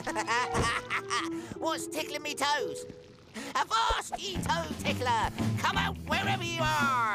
What's tickling me toes? Avast, ye toe tickler! Come out wherever you are!